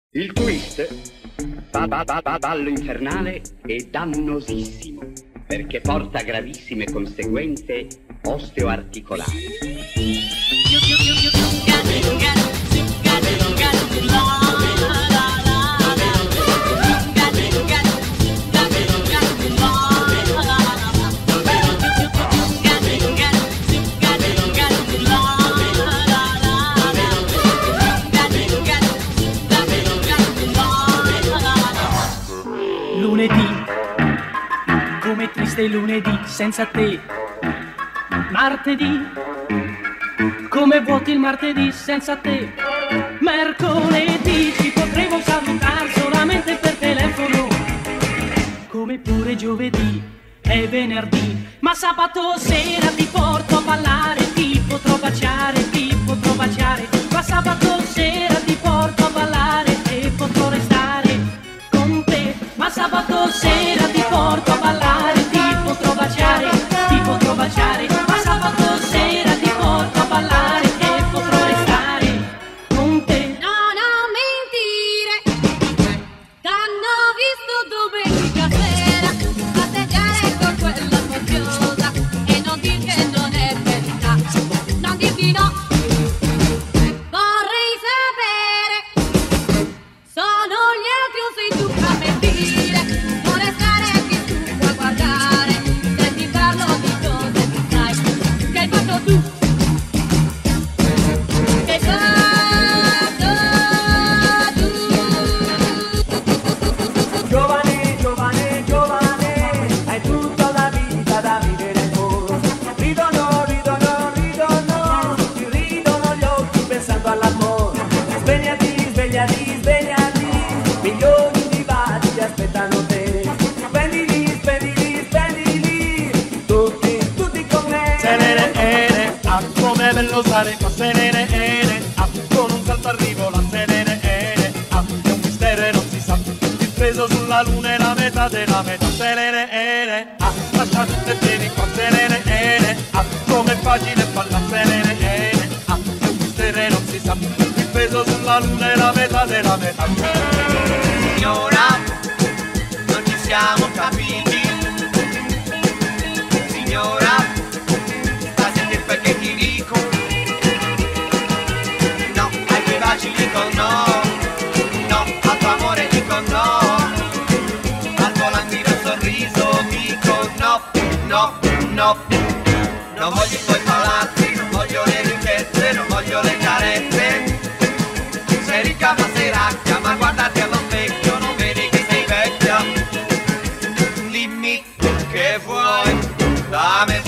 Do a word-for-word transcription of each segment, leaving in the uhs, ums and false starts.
Il twist, ba ba ba ba ballo infernale, è dannosissimo perché porta gravissime conseguenze osteoarticolari. Lunedì, come triste lunedì senza te. Martedì, come vuoti il martedì senza te. Mercoledì, ti potremo salutare solamente per telefono, come pure giovedì e venerdì. Ma sabato sera ti porto a ballare, ti potrò baciare, ti potrò baciare. Ma sabato sera ti porto a ballare e potrò restare con te. Ma sabato sera ti porto a ballare, ti potrò baciare, ti potrò baciare. Ma sabato sera ti porto a ballare e potrò restare con te. No, non mentire, t'hanno visto domenica sera passeggiare con quella mafiosa e non dir che non è verità, non dir di no. Vorrei sapere, sono gli altri o sei tu a mentire? Non restare qui tu a guardare, senti parlo di cose che sai, che hai fatto tu. Che hai fatto tu. Giovane, giovane, giovane, hai tutta la vita da vivere ancora. Ridono, ridono, ridono, ti ridono gli occhi pensando all'amore. Svegliati, svegliati, svegliati, milioni di baci ti aspettano te. Spendili, spendili, spendili, tutti, tutti con me. Serene, ene, ah, come bello stare qua, serene, ene, ah, con un salto arrivo la serene, ene, ah, è un mistero e non si sa, il peso sulla luna è la metà della metà, serene, ene, ah, lascia tutte e vieni qua, serene, ene, ah, come è facile farla, serene, ene, ah, è un mistero e non si sa, il peso sulla luna è la metà della metà. Signora, non ci siamo capiti. Signora, sta sentendo perché ti dico. No, ai tuoi baci dico no. No, al tuo amore dico no. Al tuo languido sorriso dico no, no, no. Non voglio i tuoi palazzi, non voglio le ricchezze, non voglio le carezze. Sei ricca ma sei racchia, ma guardati allo specchio, non vedi che sei vecchia. Dimmi che vuoi da me.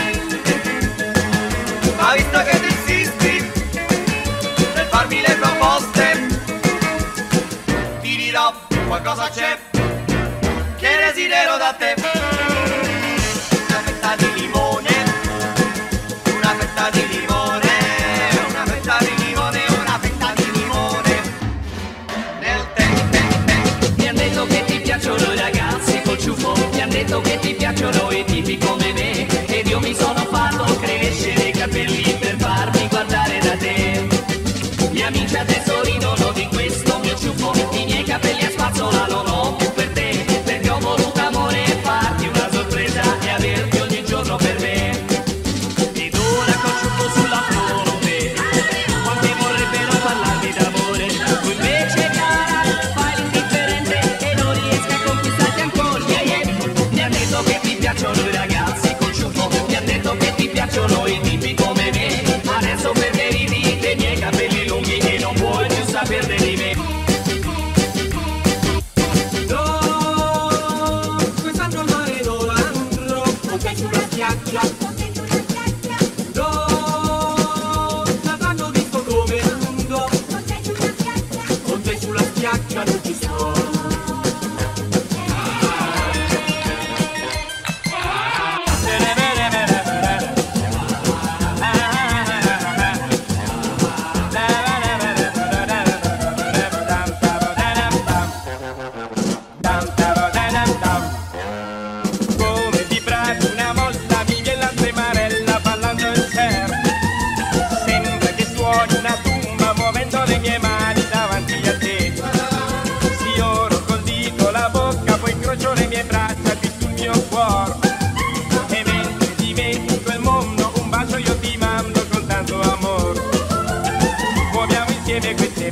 Ma visto che tu insisti nel farmi le proposte, ti dirò qualcosa c'è che desidero da te. Una fetta di limone, una fetta di limone, una fetta di limone, una fetta di limone. Nel tempo Mi han detto che ti piacciono i ragazzi col ciuffo, mi han detto che ti piacciono i tipi come me, ed io mi sono fatto crescere i capelli per farmi guardare da te. Gli amici adesso ridono di questo mio ciuffo, i miei capelli a spazzola non ho più per te, perché ho voluto amore e farti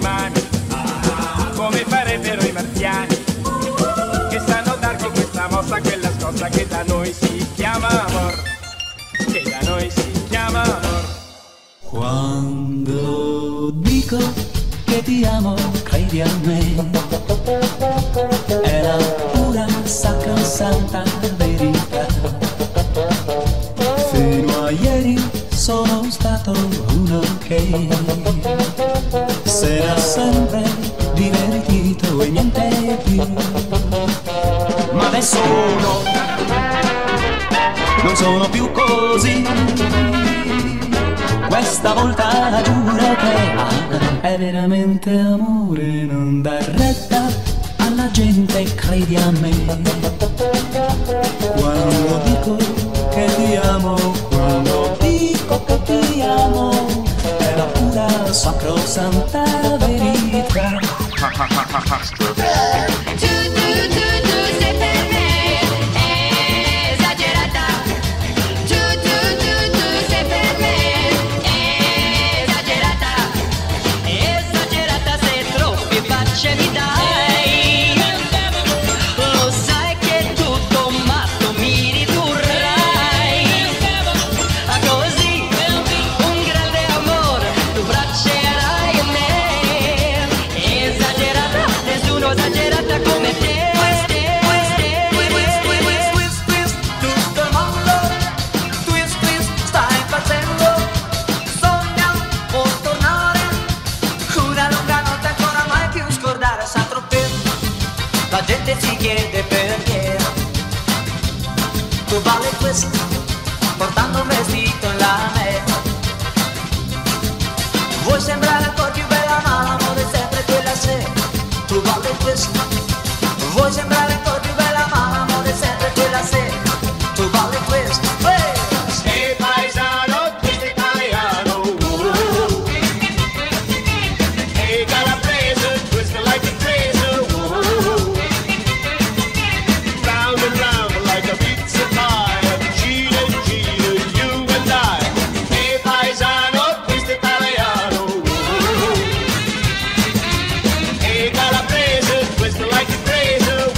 mani, come farebbero i marziani, che sanno darci questa mossa, quella scossa che da noi si chiama amor, che da noi si chiama amor. Quando dico che ti amo, credi a me, è la pura sacrosanta verità. Fino a ieri sono stato uno che s'era sempre divertito e niente più. Ma adesso no, non sono più così. Questa volta giuro che ah, è veramente amore, non dar retta alla gente, credi a me. Quando dico che ti amo, quando dico che ti amo, è la pura sacrosanta verità. Tu, tu, tu, tu sei per me esagerata. Tu, tu, tu, tu sei per me esagerata. Esagerata, se troppi facce mi dai. Lo sai che tutto matto mi ridurrai. A così un grande amore tu braccerai a me. Esagerata, nessuno esagerata come te. Twist, twist, tutto il mondo, twist, twist, stai facendo. Sogna, può tornare, una lunga notte ancora mai più scordare. Sa troppo, la gente si chiede perché tu balli twist, portando un vestito in lame. Vuoi sembrare ancora più bella ma l'amore è sempre quella se tu balli twist. Vuoi sembrare ancora più bella ma l'amore è sempre quella se tu balli twist. Hey paesano, twist italiano. Hey calabrese, twist like a crazy. Round and round like a pizza pie. Gina, Gina, you and I. Hey paesano, twist italiano. Hey calabrese, twist like a crazy.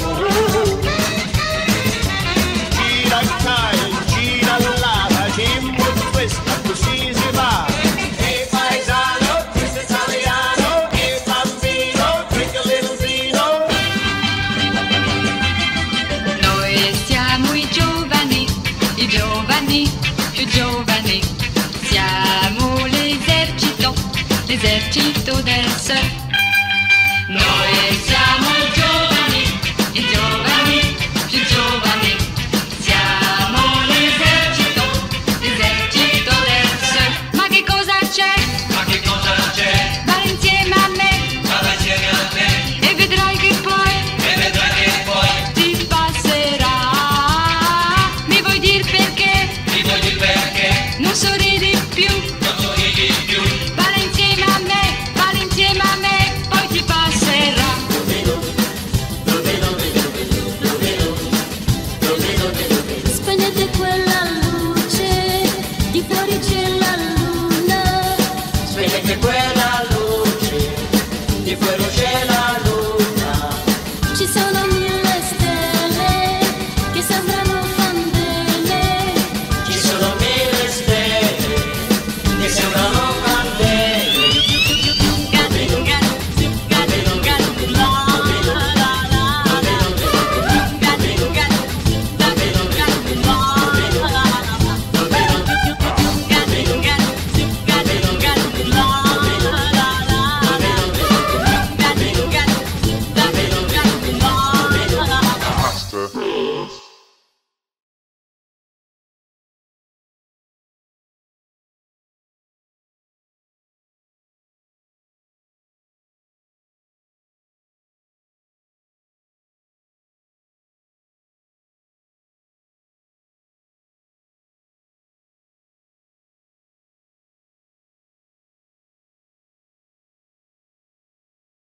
Gira Italia, gira l'ala, Jimbo twist, così si va. Hey paesano, twist italiano. Hey bambino, drink a little vino. Noi siamo i giovani, i giovani, più giovani. Siamo l'esercito, l'esercito del surf. Noi siamo i giovani, i giovani, più giovani. Siamo l'esercito, l'esercito del surf. Ma che cosa c'è? Ma che cosa c'è? Vai insieme a me Vada insieme a me e vedrai che poi e vedrai che poi ti passerà. Mi vuoi dir perché? ti vuoi dire perché Non sorridi più. non sorridi più. Vai insieme a me, vai insieme a me, poi ti passerà. Spegnete quella luce, di fuori c'è la luna. Spegnete quella luce, di fuori c'è la luna. Ci sono